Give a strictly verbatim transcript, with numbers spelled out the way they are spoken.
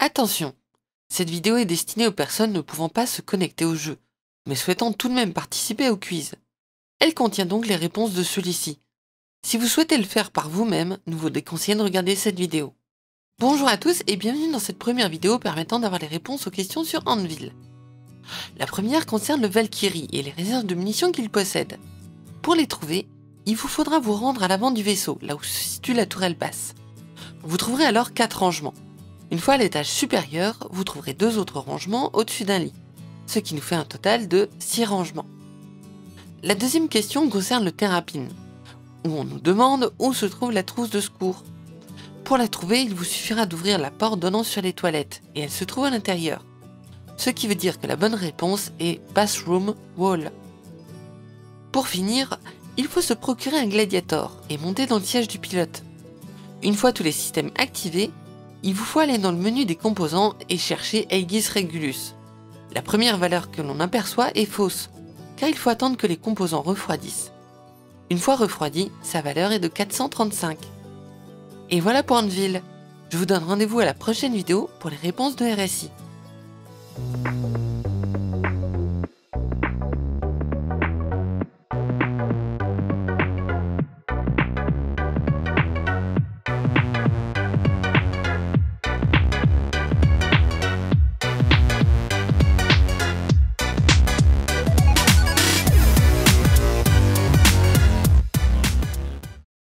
Attention, cette vidéo est destinée aux personnes ne pouvant pas se connecter au jeu, mais souhaitant tout de même participer au quiz. Elle contient donc les réponses de celui-ci. Si vous souhaitez le faire par vous-même, nous vous déconseillons de regarder cette vidéo. Bonjour à tous et bienvenue dans cette première vidéo permettant d'avoir les réponses aux questions sur Anvil. La première concerne le Valkyrie et les réserves de munitions qu'il possède. Pour les trouver, il vous faudra vous rendre à l'avant du vaisseau, là où se situe la tourelle basse. Vous trouverez alors quatre rangements. Une fois à l'étage supérieur, vous trouverez deux autres rangements au-dessus d'un lit, ce qui nous fait un total de six rangements. La deuxième question concerne le Terrapin, où on nous demande où se trouve la trousse de secours. Pour la trouver, il vous suffira d'ouvrir la porte donnant sur les toilettes, et elle se trouve à l'intérieur. Ce qui veut dire que la bonne réponse est Bathroom Wall. Pour finir, il faut se procurer un Gladiator et monter dans le siège du pilote. Une fois tous les systèmes activés, il vous faut aller dans le menu des composants et chercher Aegis Regulus. La première valeur que l'on aperçoit est fausse, car il faut attendre que les composants refroidissent. Une fois refroidi, sa valeur est de quatre cent trente-cinq. Et voilà pour Anvil. Je vous donne rendez-vous à la prochaine vidéo pour les réponses de R S I.